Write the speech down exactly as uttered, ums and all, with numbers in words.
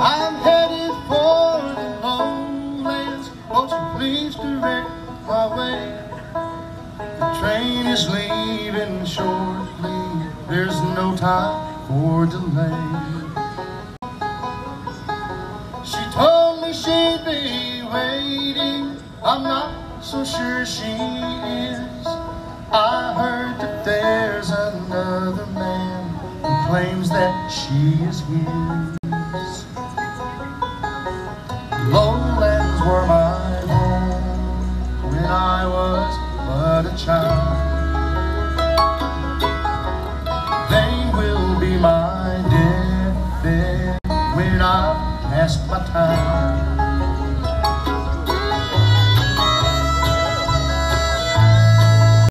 I'm headed for the lowlands. Won't you please direct my way? The train is leaving shortly. There's no time for delay. She told me she'd be waiting. I'm not so sure she is. I heard that there's another man who claims that she is his.